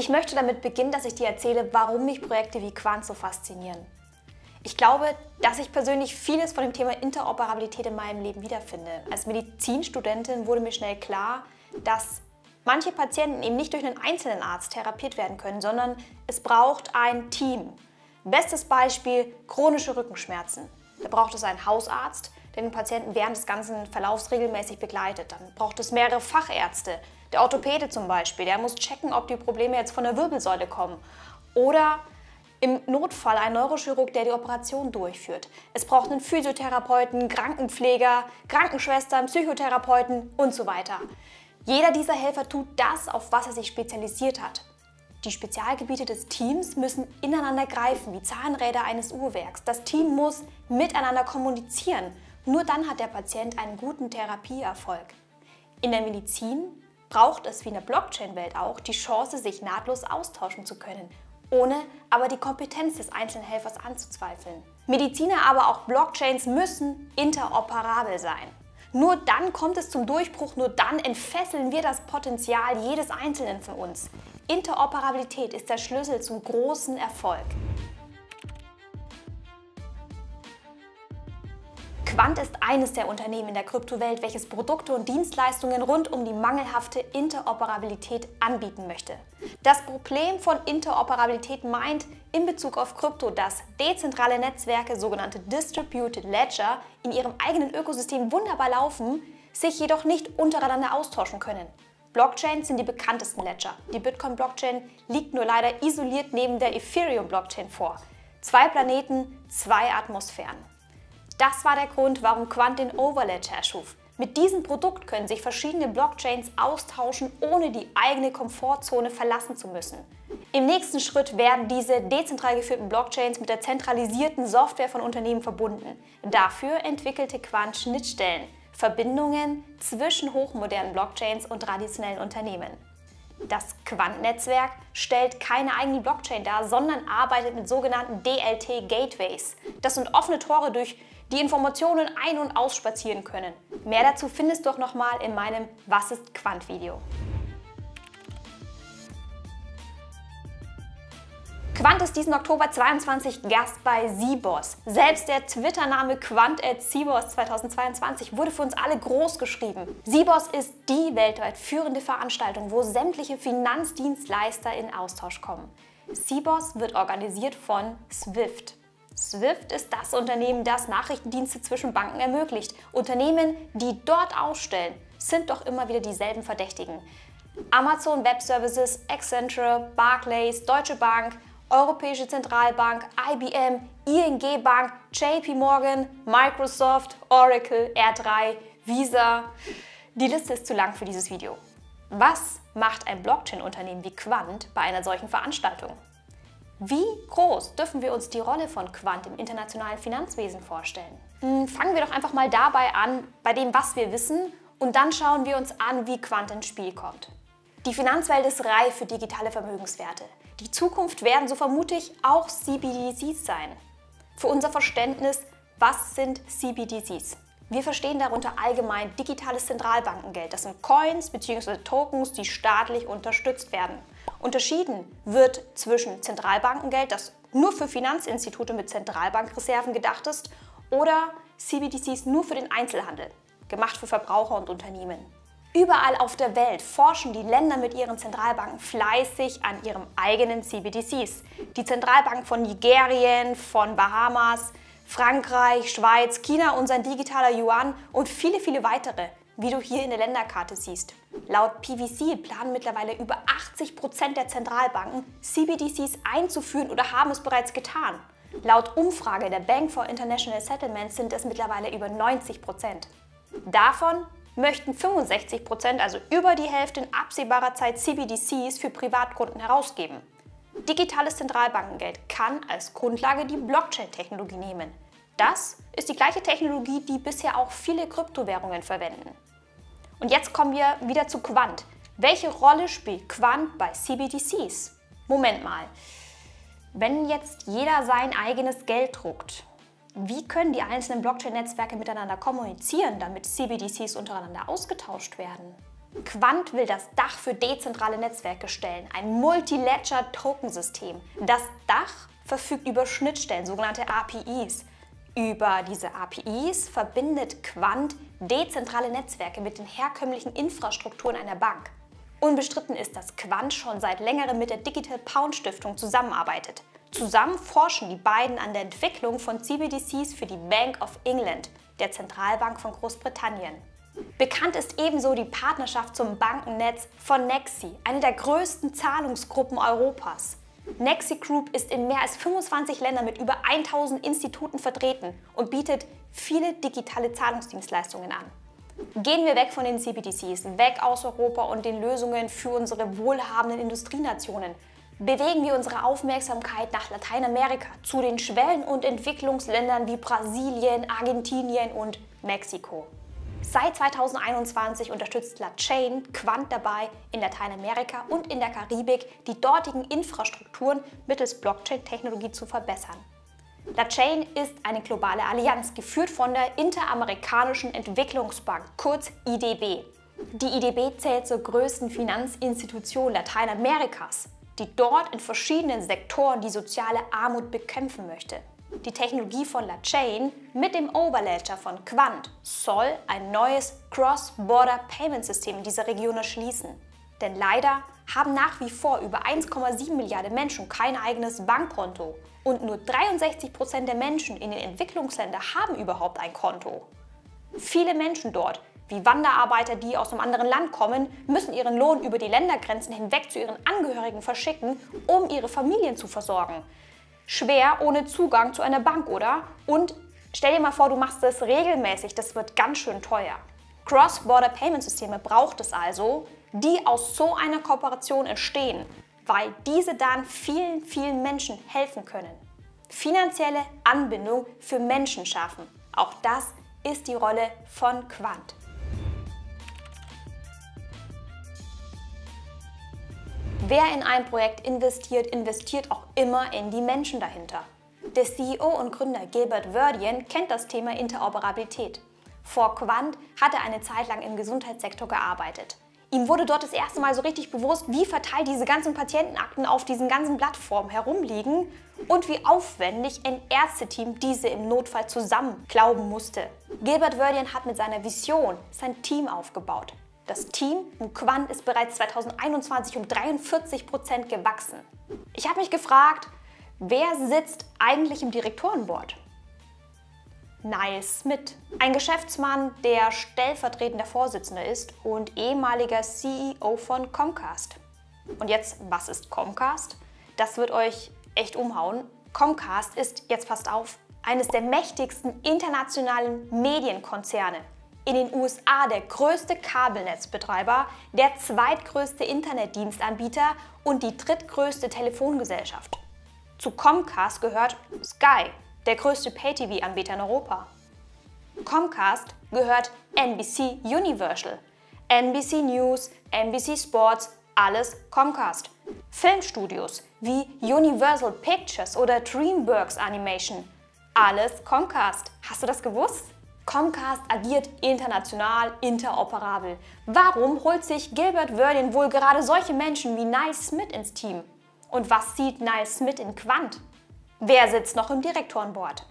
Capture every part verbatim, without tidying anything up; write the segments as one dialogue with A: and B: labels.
A: Ich möchte damit beginnen, dass ich dir erzähle, warum mich Projekte wie Quant so faszinieren. Ich glaube, dass ich persönlich vieles von dem Thema Interoperabilität in meinem Leben wiederfinde. Als Medizinstudentin wurde mir schnell klar, dass manche Patienten eben nicht durch einen einzelnen Arzt therapiert werden können, sondern es braucht ein Team. Bestes Beispiel: chronische Rückenschmerzen. Da braucht es einen Hausarzt, der den Patienten während des ganzen Verlaufs regelmäßig begleitet. Dann braucht es mehrere Fachärzte. Der Orthopäde zum Beispiel, der muss checken, ob die Probleme jetzt von der Wirbelsäule kommen. Oder im Notfall ein Neurochirurg, der die Operation durchführt. Es braucht einen Physiotherapeuten, Krankenpfleger, Krankenschwestern, Psychotherapeuten und so weiter. Jeder dieser Helfer tut das, auf was er sich spezialisiert hat. Die Spezialgebiete des Teams müssen ineinander greifen, wie Zahnräder eines Uhrwerks. Das Team muss miteinander kommunizieren. Nur dann hat der Patient einen guten Therapieerfolg. In der Medizin braucht es, wie in der Blockchain-Welt auch, die Chance, sich nahtlos austauschen zu können, ohne aber die Kompetenz des einzelnen Helfers anzuzweifeln. Mediziner, aber auch Blockchains müssen interoperabel sein. Nur dann kommt es zum Durchbruch, nur dann entfesseln wir das Potenzial jedes Einzelnen von uns. Interoperabilität ist der Schlüssel zum großen Erfolg. Quant ist eines der Unternehmen in der Kryptowelt, welches Produkte und Dienstleistungen rund um die mangelhafte Interoperabilität anbieten möchte. Das Problem von Interoperabilität meint in Bezug auf Krypto, dass dezentrale Netzwerke, sogenannte Distributed Ledger, in ihrem eigenen Ökosystem wunderbar laufen, sich jedoch nicht untereinander austauschen können. Blockchains sind die bekanntesten Ledger. Die Bitcoin-Blockchain liegt nur leider isoliert neben der Ethereum-Blockchain vor. Zwei Planeten, zwei Atmosphären. Das war der Grund, warum Quant den Overledger erschuf. Mit diesem Produkt können sich verschiedene Blockchains austauschen, ohne die eigene Komfortzone verlassen zu müssen. Im nächsten Schritt werden diese dezentral geführten Blockchains mit der zentralisierten Software von Unternehmen verbunden. Dafür entwickelte Quant Schnittstellen, Verbindungen zwischen hochmodernen Blockchains und traditionellen Unternehmen. Das Quant-Netzwerk stellt keine eigene Blockchain dar, sondern arbeitet mit sogenannten D L T-Gateways. Das sind offene Tore, durch die Informationen ein- und ausspazieren können. Mehr dazu findest du auch nochmal in meinem Was ist Quant Video. Quant ist diesen Oktober zweiundzwanzig Gast bei Sibos. Selbst der Twitter-Name Quant at Sibos zweitausendzweiundzwanzig wurde für uns alle groß geschrieben. Sibos ist die weltweit führende Veranstaltung, wo sämtliche Finanzdienstleister in Austausch kommen. Sibos wird organisiert von Swift. Swift ist das Unternehmen, das Nachrichtendienste zwischen Banken ermöglicht. Unternehmen, die dort ausstellen, sind doch immer wieder dieselben Verdächtigen. Amazon Web Services, Accenture, Barclays, Deutsche Bank, Europäische Zentralbank, I B M, I N G Bank, J P Morgan, Microsoft, Oracle, R drei, Visa. Die Liste ist zu lang für dieses Video. Was macht ein Blockchain-Unternehmen wie Quant bei einer solchen Veranstaltung? Wie groß dürfen wir uns die Rolle von Quant im internationalen Finanzwesen vorstellen? Hm, fangen wir doch einfach mal dabei an, bei dem, was wir wissen, und dann schauen wir uns an, wie Quant ins Spiel kommt. Die Finanzwelt ist reif für digitale Vermögenswerte. Die Zukunft werden, so vermute ich, auch C B D Cs sein. Für unser Verständnis, was sind C B D Cs? Wir verstehen darunter allgemein digitales Zentralbankengeld. Das sind Coins bzw. Tokens, die staatlich unterstützt werden. Unterschieden wird zwischen Zentralbankengeld, das nur für Finanzinstitute mit Zentralbankreserven gedacht ist, oder C B D Cs nur für den Einzelhandel, gemacht für Verbraucher und Unternehmen. Überall auf der Welt forschen die Länder mit ihren Zentralbanken fleißig an ihrem eigenen C B D Cs. Die Zentralbanken von Nigerien, von Bahamas, Frankreich, Schweiz, China, unser digitaler Yuan und viele, viele weitere, wie du hier in der Länderkarte siehst. Laut P V C planen mittlerweile über achtzig Prozent der Zentralbanken, C B D Cs einzuführen oder haben es bereits getan. Laut Umfrage der Bank for International Settlements sind es mittlerweile über neunzig Prozent. Davon möchten fünfundsechzig Prozent, also über die Hälfte, in absehbarer Zeit C B D Cs für Privatkunden herausgeben. Digitales Zentralbankengeld kann als Grundlage die Blockchain-Technologie nehmen. Das ist die gleiche Technologie, die bisher auch viele Kryptowährungen verwenden. Und jetzt kommen wir wieder zu Quant. Welche Rolle spielt Quant bei C B D Cs? Moment mal, wenn jetzt jeder sein eigenes Geld druckt, wie können die einzelnen Blockchain-Netzwerke miteinander kommunizieren, damit C B D Cs untereinander ausgetauscht werden? Quant will das Dach für dezentrale Netzwerke stellen, ein Multi-Ledger-Token-System. Das Dach verfügt über Schnittstellen, sogenannte A P Is. Über diese A P Is verbindet Quant dezentrale Netzwerke mit den herkömmlichen Infrastrukturen einer Bank. Unbestritten ist, dass Quant schon seit längerem mit der Digital Pound Stiftung zusammenarbeitet. Zusammen forschen die beiden an der Entwicklung von C B D Cs für die Bank of England, der Zentralbank von Großbritannien. Bekannt ist ebenso die Partnerschaft zum Bankennetz von Nexi, eine der größten Zahlungsgruppen Europas. Nexi Group ist in mehr als fünfundzwanzig Ländern mit über tausend Instituten vertreten und bietet viele digitale Zahlungsdienstleistungen an. Gehen wir weg von den C B D Cs, weg aus Europa und den Lösungen für unsere wohlhabenden Industrienationen. Bewegen wir unsere Aufmerksamkeit nach Lateinamerika, zu den Schwellen- und Entwicklungsländern wie Brasilien, Argentinien und Mexiko. Seit zweitausendeinundzwanzig unterstützt LaChain Quant dabei, in Lateinamerika und in der Karibik die dortigen Infrastrukturen mittels Blockchain-Technologie zu verbessern. LaChain ist eine globale Allianz, geführt von der Interamerikanischen Entwicklungsbank, kurz I D B. Die I D B zählt zur größten Finanzinstitution Lateinamerikas, die dort in verschiedenen Sektoren die soziale Armut bekämpfen möchte. Die Technologie von LaChain mit dem Overledger von Quant soll ein neues Cross-Border Payment System in dieser Region erschließen. Denn leider haben nach wie vor über eins Komma sieben Milliarden Menschen kein eigenes Bankkonto und nur dreiundsechzig Prozent der Menschen in den Entwicklungsländern haben überhaupt ein Konto. Viele Menschen dort, wie Wanderarbeiter, die aus einem anderen Land kommen, müssen ihren Lohn über die Ländergrenzen hinweg zu ihren Angehörigen verschicken, um ihre Familien zu versorgen. Schwer ohne Zugang zu einer Bank, oder? Und stell dir mal vor, du machst das regelmäßig, das wird ganz schön teuer. Cross-Border-Payment-Systeme braucht es also, die aus so einer Kooperation entstehen, weil diese dann vielen, vielen Menschen helfen können. Finanzielle Anbindung für Menschen schaffen. Auch das ist die Rolle von Quant. Wer in ein Projekt investiert, investiert auch immer in die Menschen dahinter. Der C E O und Gründer Gilbert Verdian kennt das Thema Interoperabilität. Vor Quant hat er eine Zeit lang im Gesundheitssektor gearbeitet. Ihm wurde dort das erste Mal so richtig bewusst, wie verteilt diese ganzen Patientenakten auf diesen ganzen Plattformen herumliegen und wie aufwendig ein Ärzteteam diese im Notfall zusammenklauben musste. Gilbert Verdian hat mit seiner Vision sein Team aufgebaut. Das Team um Quant ist bereits zweitausendeinundzwanzig um dreiundvierzig Prozent gewachsen. Ich habe mich gefragt, wer sitzt eigentlich im Direktorenboard? Niles Smith, ein Geschäftsmann, der stellvertretender Vorsitzender ist und ehemaliger C E O von Comcast. Und jetzt, was ist Comcast? Das wird euch echt umhauen. Comcast ist, jetzt passt auf, eines der mächtigsten internationalen Medienkonzerne. In den U S A der größte Kabelnetzbetreiber, der zweitgrößte Internetdienstanbieter und die drittgrößte Telefongesellschaft. Zu Comcast gehört Sky, der größte Pay-T V-Anbieter in Europa. Comcast gehört N B C Universal, N B C News, N B C Sports, alles Comcast. Filmstudios wie Universal Pictures oder DreamWorks Animation, alles Comcast. Hast du das gewusst? Comcast agiert international, interoperabel. Warum holt sich Gilbert Verdian wohl gerade solche Menschen wie Niles Smith ins Team? Und was sieht Niles Smith in Quant? Wer sitzt noch im Direktorenboard?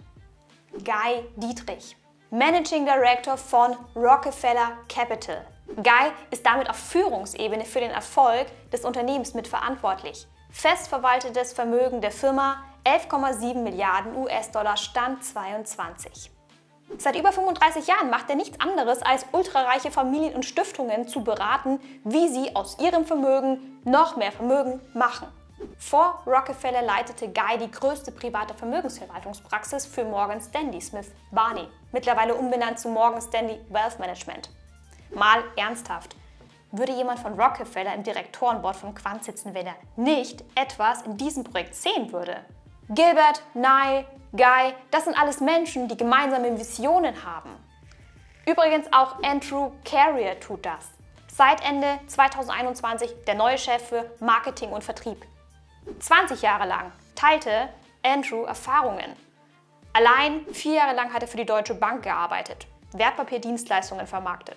A: Guy Dietrich, Managing Director von Rockefeller Capital. Guy ist damit auf Führungsebene für den Erfolg des Unternehmens mitverantwortlich. Festverwaltetes Vermögen der Firma elf Komma sieben Milliarden U S-Dollar Stand zweiundzwanzig. Seit über fünfunddreißig Jahren macht er nichts anderes, als ultrareiche Familien und Stiftungen zu beraten, wie sie aus ihrem Vermögen noch mehr Vermögen machen. Vor Rockefeller leitete Guy die größte private Vermögensverwaltungspraxis für Morgan Stanley Smith Barney, mittlerweile umbenannt zu Morgan Stanley Wealth Management. Mal ernsthaft, würde jemand von Rockefeller im Direktorenboard von Quant sitzen, wenn er nicht etwas in diesem Projekt sehen würde? Gilbert, Nye, Guy, das sind alles Menschen, die gemeinsame Visionen haben. Übrigens auch Andrew Carrier tut das. Seit Ende zweitausendeinundzwanzig der neue Chef für Marketing und Vertrieb. zwanzig Jahre lang teilte Andrew Erfahrungen. Allein vier Jahre lang hat er für die Deutsche Bank gearbeitet, Wertpapierdienstleistungen vermarktet.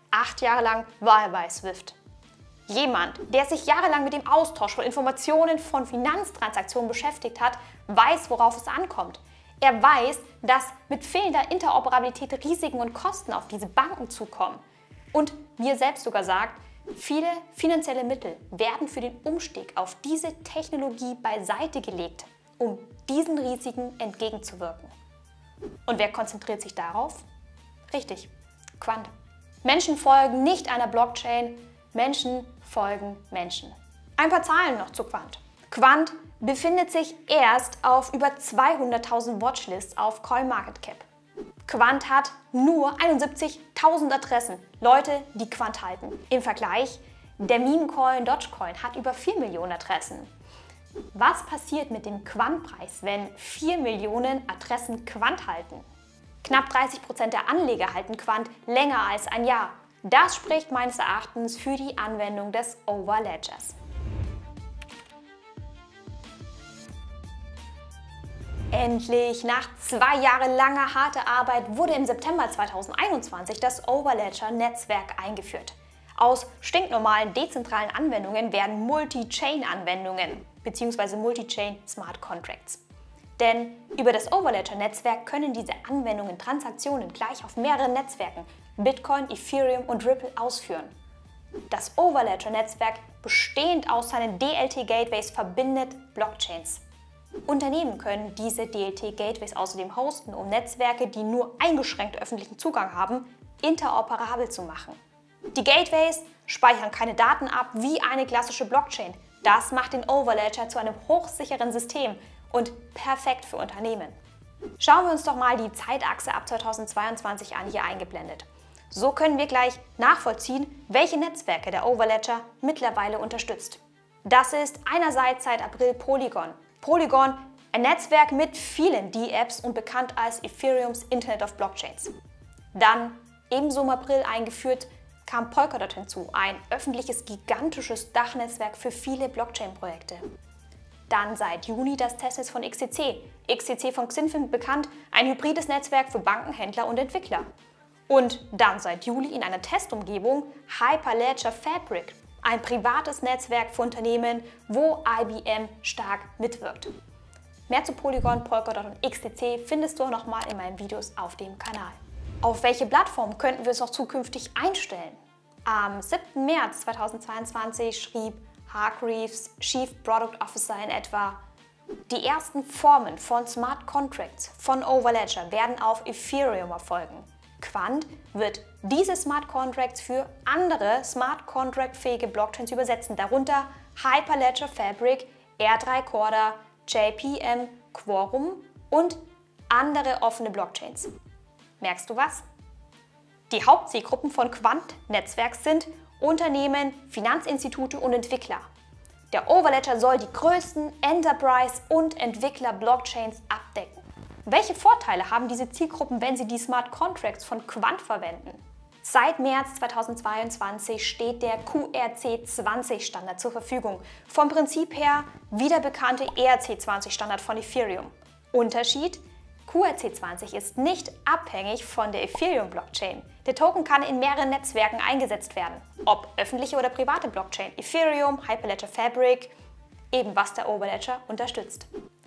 A: Acht Jahre lang war er bei Swift. Jemand, der sich jahrelang mit dem Austausch von Informationen von Finanztransaktionen beschäftigt hat, weiß, worauf es ankommt. Er weiß, dass mit fehlender Interoperabilität Risiken und Kosten auf diese Banken zukommen. Und wie er selbst sogar sagt, viele finanzielle Mittel werden für den Umstieg auf diese Technologie beiseite gelegt, um diesen Risiken entgegenzuwirken. Und wer konzentriert sich darauf? Richtig, Quant. Menschen folgen nicht einer Blockchain, Menschen folgen Menschen. Ein paar Zahlen noch zu Quant. Quant befindet sich erst auf über zweihunderttausend Watchlists auf CoinMarketCap. Quant hat nur einundsiebzigtausend Adressen, Leute, die Quant halten. Im Vergleich, der Meme-Coin Dogecoin hat über vier Millionen Adressen. Was passiert mit dem Quant-Preis, wenn vier Millionen Adressen Quant halten? Knapp dreißig Prozent der Anleger halten Quant länger als ein Jahr. Das spricht meines Erachtens für die Anwendung des Overledgers. Endlich, nach zwei Jahren langer harter Arbeit, wurde im September zweitausendeinundzwanzig das Overledger-Netzwerk eingeführt. Aus stinknormalen dezentralen Anwendungen werden Multi-Chain-Anwendungen bzw. Multi-Chain Smart Contracts. Denn über das Overledger-Netzwerk können diese Anwendungen Transaktionen gleich auf mehreren Netzwerken, Bitcoin, Ethereum und Ripple, ausführen. Das Overledger-Netzwerk, bestehend aus seinen D L T-Gateways, verbindet Blockchains. Unternehmen können diese D L T-Gateways außerdem hosten, um Netzwerke, die nur eingeschränkt öffentlichen Zugang haben, interoperabel zu machen. Die Gateways speichern keine Daten ab wie eine klassische Blockchain. Das macht den Overledger zu einem hochsicheren System und perfekt für Unternehmen. Schauen wir uns doch mal die Zeitachse ab zweitausendzweiundzwanzig an, hier eingeblendet. So können wir gleich nachvollziehen, welche Netzwerke der Overledger mittlerweile unterstützt. Das ist einerseits seit April Polygon. Polygon, ein Netzwerk mit vielen D-Apps und bekannt als Ethereums Internet of Blockchains. Dann, ebenso im April eingeführt, kam Polkadot hinzu, ein öffentliches, gigantisches Dachnetzwerk für viele Blockchain-Projekte. Dann seit Juni das Testnetz von X T C, X T C von Xinfin bekannt, ein hybrides Netzwerk für Banken, Händler und Entwickler. Und dann seit Juli in einer Testumgebung Hyperledger Fabric, ein privates Netzwerk für Unternehmen, wo I B M stark mitwirkt. Mehr zu Polygon, Polkadot und X T C findest du nochmal in meinen Videos auf dem Kanal. Auf welche Plattform könnten wir es noch zukünftig einstellen? Am siebten März zweitausendzweiundzwanzig schrieb Hargreaves, Chief Product Officer, in etwa: Die ersten Formen von Smart Contracts von Overledger werden auf Ethereum erfolgen. Quant wird diese Smart Contracts für andere Smart Contract-fähige Blockchains übersetzen, darunter Hyperledger Fabric, R drei Corda, J P M, Quorum und andere offene Blockchains. Merkst du was? Die Hauptzielgruppen von Quant-Netzwerk sind Unternehmen, Finanzinstitute und Entwickler. Der Overledger soll die größten Enterprise- und Entwickler-Blockchains abdecken. Welche Vorteile haben diese Zielgruppen, wenn sie die Smart Contracts von Quant verwenden? Seit März zweitausendzweiundzwanzig steht der Q R C zwanzig Standard zur Verfügung. Vom Prinzip her wie der bekannte E R C zwanzig Standard von Ethereum. Unterschied: Q R C zwanzig ist nicht abhängig von der Ethereum-Blockchain. Der Token kann in mehreren Netzwerken eingesetzt werden, ob öffentliche oder private Blockchain, Ethereum, Hyperledger Fabric, eben was der Overledger unterstützt.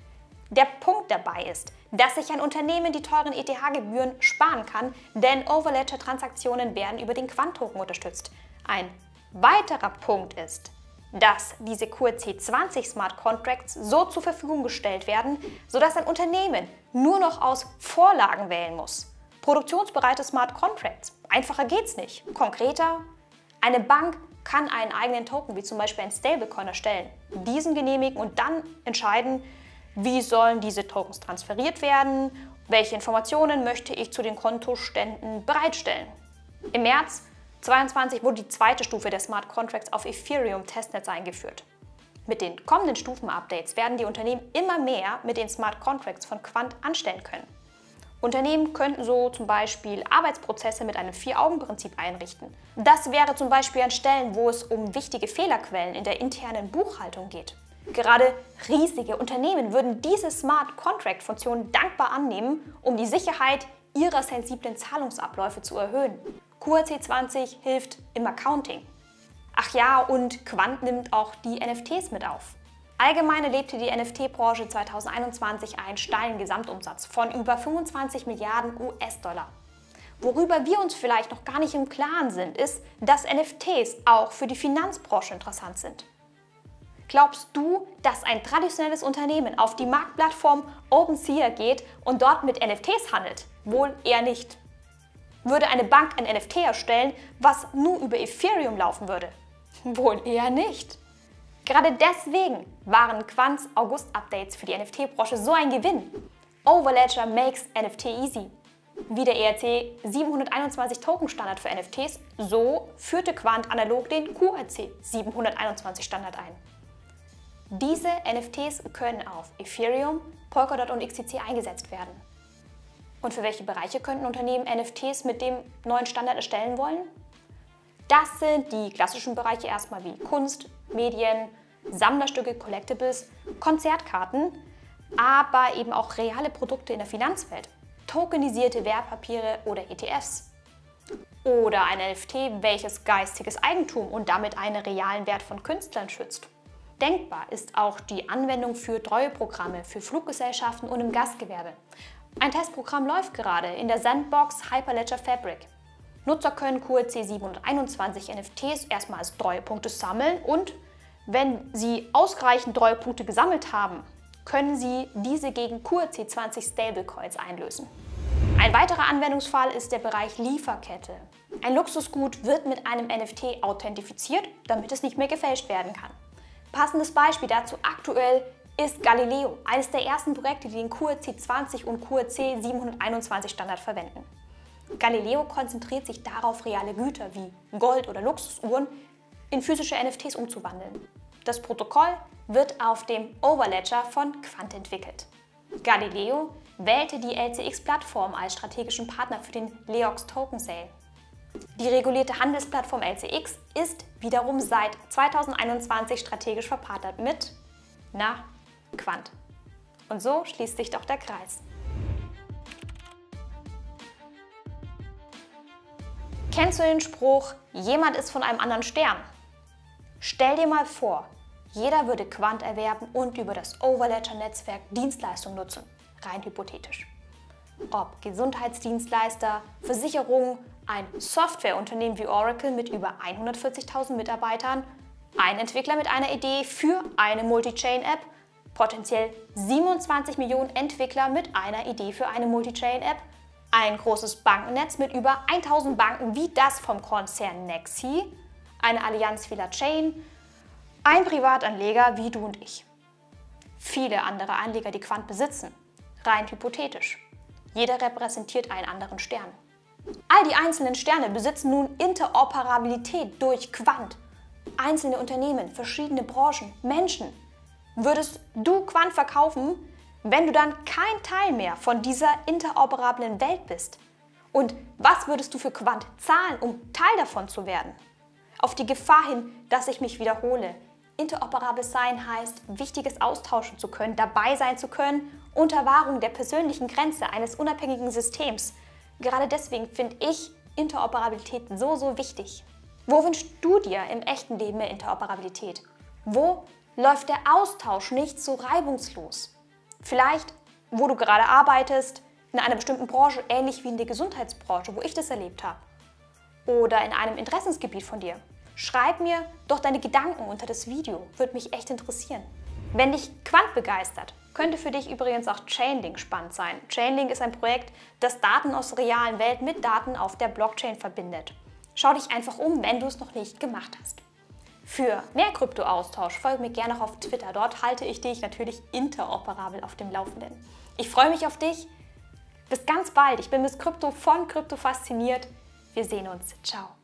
A: Der Punkt dabei ist, dass sich ein Unternehmen die teuren E T H-Gebühren sparen kann, denn Overledger-Transaktionen werden über den Quant-Token unterstützt. Ein weiterer Punkt ist, dass diese Q R C zwanzig Smart Contracts so zur Verfügung gestellt werden, sodass ein Unternehmen nur noch aus Vorlagen wählen muss. Produktionsbereite Smart Contracts. Einfacher geht's nicht. Konkreter: Eine Bank kann einen eigenen Token, wie zum Beispiel ein Stablecoin, erstellen, diesen genehmigen und dann entscheiden, wie sollen diese Tokens transferiert werden, welche Informationen möchte ich zu den Kontoständen bereitstellen. Im März zweitausendzweiundzwanzig wurde die zweite Stufe der Smart Contracts auf Ethereum Testnetz eingeführt. Mit den kommenden Stufen-Updates werden die Unternehmen immer mehr mit den Smart Contracts von Quant anstellen können. Unternehmen könnten so zum Beispiel Arbeitsprozesse mit einem Vier-Augen-Prinzip einrichten. Das wäre zum Beispiel an Stellen, wo es um wichtige Fehlerquellen in der internen Buchhaltung geht. Gerade riesige Unternehmen würden diese Smart Contract-Funktion dankbar annehmen, um die Sicherheit ihrer sensiblen Zahlungsabläufe zu erhöhen. Q R C zwanzig hilft im Accounting. Ach ja, und Quant nimmt auch die N F Ts mit auf. Allgemein erlebte die N F T-Branche zweitausendeinundzwanzig einen steilen Gesamtumsatz von über fünfundzwanzig Milliarden U S-Dollar. Worüber wir uns vielleicht noch gar nicht im Klaren sind, ist, dass N F Ts auch für die Finanzbranche interessant sind. Glaubst du, dass ein traditionelles Unternehmen auf die Marktplattform OpenSea geht und dort mit N F Ts handelt? Wohl eher nicht. Würde eine Bank ein N F T erstellen, was nur über Ethereum laufen würde? Wohl eher nicht. Gerade deswegen waren Quants August-Updates für die N F T-Branche so ein Gewinn. Overledger makes N F T easy. Wie der E R C siebenhunderteinundzwanzig Token-Standard für N F Ts, so führte Quant analog den Q R C siebenhunderteinundzwanzig Standard ein. Diese N F Ts können auf Ethereum, Polkadot und X T C eingesetzt werden. Und für welche Bereiche könnten Unternehmen N F Ts mit dem neuen Standard erstellen wollen? Das sind die klassischen Bereiche erstmal wie Kunst, Medien, Sammlerstücke, Collectibles, Konzertkarten, aber eben auch reale Produkte in der Finanzwelt, tokenisierte Wertpapiere oder E T Fs. Oder ein N F T, welches geistiges Eigentum und damit einen realen Wert von Künstlern schützt. Denkbar ist auch die Anwendung für Treueprogramme für Fluggesellschaften und im Gastgewerbe. Ein Testprogramm läuft gerade in der Sandbox Hyperledger Fabric. Nutzer können Q R C siebenhunderteinundzwanzig N F Ts erstmal als Treuepunkte sammeln und, wenn sie ausreichend Treuepunkte gesammelt haben, können sie diese gegen Q R C zwanzig Stablecoins einlösen. Ein weiterer Anwendungsfall ist der Bereich Lieferkette. Ein Luxusgut wird mit einem N F T authentifiziert, damit es nicht mehr gefälscht werden kann. Passendes Beispiel dazu aktuell ist Galileo, eines der ersten Projekte, die den Q R C zwanzig und Q R C siebenhunderteinundzwanzig Standard verwenden. Galileo konzentriert sich darauf, reale Güter wie Gold oder Luxusuhren in physische N F Ts umzuwandeln. Das Protokoll wird auf dem Overledger von Quant entwickelt. Galileo wählte die L C X-Plattform als strategischen Partner für den Leox Token Sale. Die regulierte Handelsplattform L C X ist wiederum seit zweitausendeinundzwanzig strategisch verpartnert mit, na, Quant. Und so schließt sich doch der Kreis. Kennst du den Spruch, jemand ist von einem anderen Stern? Stell dir mal vor, jeder würde Quant erwerben und über das Overledger-Netzwerk Dienstleistungen nutzen, rein hypothetisch. Ob Gesundheitsdienstleister, Versicherungen, ein Softwareunternehmen wie Oracle mit über hundertvierzigtausend Mitarbeitern, ein Entwickler mit einer Idee für eine Multi-Chain-App, potenziell siebenundzwanzig Millionen Entwickler mit einer Idee für eine Multi-Chain-App, ein großes Bankennetz mit über tausend Banken wie das vom Konzern Nexi, eine Allianz vieler Chain, ein Privatanleger wie du und ich. Viele andere Anleger, die Quant besitzen, rein hypothetisch. Jeder repräsentiert einen anderen Stern. All die einzelnen Sterne besitzen nun Interoperabilität durch Quant. Einzelne Unternehmen, verschiedene Branchen, Menschen. Würdest du Quant verkaufen, wenn du dann kein Teil mehr von dieser interoperablen Welt bist? Und was würdest du für Quant zahlen, um Teil davon zu werden? Auf die Gefahr hin, dass ich mich wiederhole. Interoperabel sein heißt, Wichtiges austauschen zu können, dabei sein zu können, unter Wahrung der persönlichen Grenze eines unabhängigen Systems. Gerade deswegen finde ich Interoperabilität so, so wichtig. Wo wünschst du dir im echten Leben mehr Interoperabilität? Wo läuft der Austausch nicht so reibungslos? Vielleicht, wo du gerade arbeitest, in einer bestimmten Branche, ähnlich wie in der Gesundheitsbranche, wo ich das erlebt habe. Oder in einem Interessensgebiet von dir. Schreib mir doch deine Gedanken unter das Video, würde mich echt interessieren. Wenn dich Quant begeistert, könnte für dich übrigens auch Chainlink spannend sein. Chainlink ist ein Projekt, das Daten aus der realen Welt mit Daten auf der Blockchain verbindet. Schau dich einfach um, wenn du es noch nicht gemacht hast. Für mehr Krypto-Austausch folge mir gerne noch auf Twitter. Dort halte ich dich natürlich interoperabel auf dem Laufenden. Ich freue mich auf dich. Bis ganz bald. Ich bin bis Krypto von Krypto fasziniert. Wir sehen uns. Ciao.